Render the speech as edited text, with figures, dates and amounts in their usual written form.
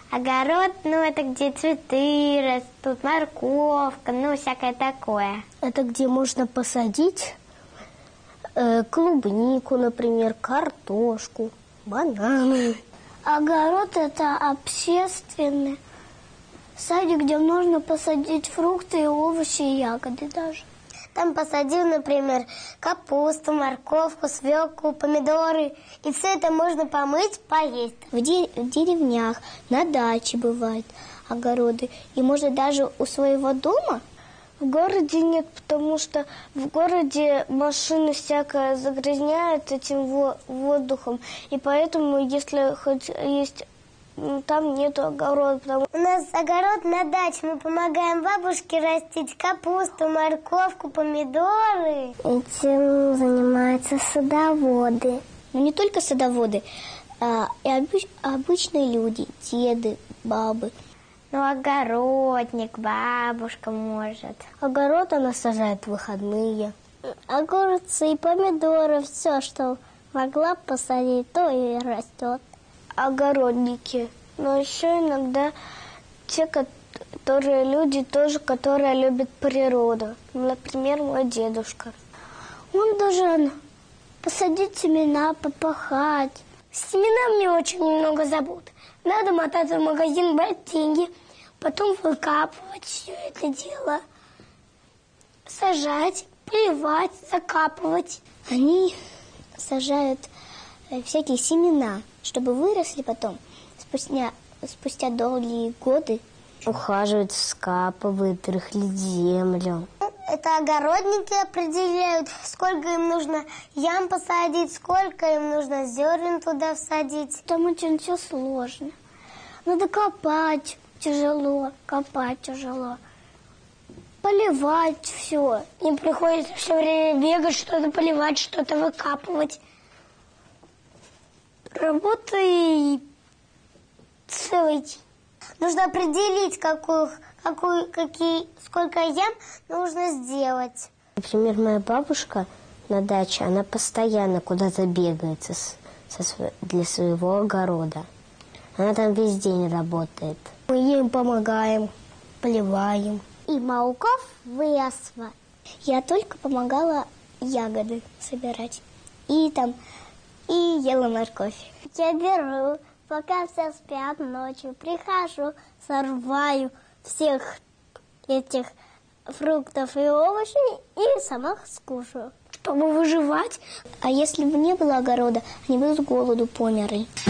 Огород, это где цветы растут, морковка, всякое такое. Это где можно посадить клубнику, например, картошку, бананы. Огород – это общественный садик, где можно посадить фрукты, овощи и ягоды даже. Там посадил, например, капусту, морковку, свеклу, помидоры. И все это можно помыть, поесть. В деревнях, на даче бывают огороды. И может даже у своего дома. В городе нет, потому что в городе машины всякое загрязняют этим воздухом. И поэтому, если хоть есть... Там нету огорода. У нас огород на даче. Мы помогаем бабушке растить капусту, морковку, помидоры. Этим занимаются садоводы. Но не только садоводы, и обычные люди, деды, бабы. Огородник, бабушка может. Огород она сажает в выходные. Огурцы и помидоры, все, что могла посадить, то и растет. Огородники, но еще иногда те, которые люди тоже, которые любят природу. Например, мой дедушка. Он должен посадить семена, попахать. С семенами очень много забот. Надо мотаться в магазин, брать деньги, потом выкапывать все это дело, сажать, поливать, закапывать. Они сажают всякие семена, чтобы выросли потом, спустя долгие годы. Ухаживают, скапывают, рыхлят землю. Это огородники определяют, сколько им нужно ям посадить, сколько им нужно зерен туда всадить. Там очень все сложно. Надо копать тяжело, поливать все. Им приходится все время бегать, что-то поливать, что-то выкапывать. Работай целый день. Нужно определить, сколько ям нужно сделать. Например, моя бабушка на даче, она постоянно куда-то бегает для своего огорода. Она там весь день работает. Мы ей помогаем, поливаем. И морковь выросла. Я только помогала ягоды собирать. И ела морковь. Я беру, пока все спят ночью, прихожу, сорваю всех этих фруктов и овощей и сама скушаю. Чтобы выживать. А если бы не было огорода, они бы с голоду померли.